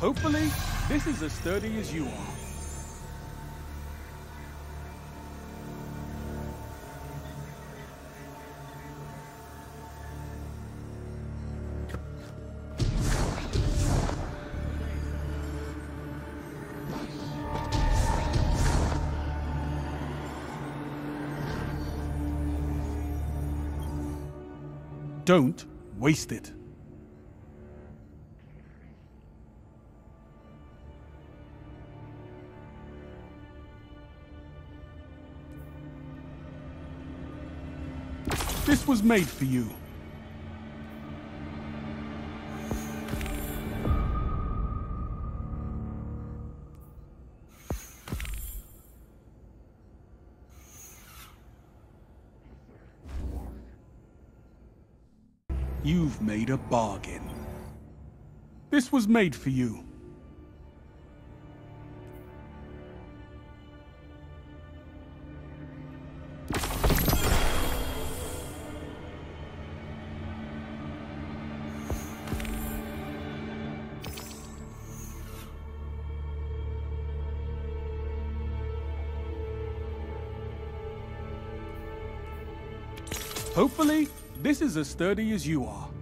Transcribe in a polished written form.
Hopefully, this is as sturdy as you are. Don't waste it. This was made for you. You've made a bargain. This was made for you. Hopefully, this is as sturdy as you are.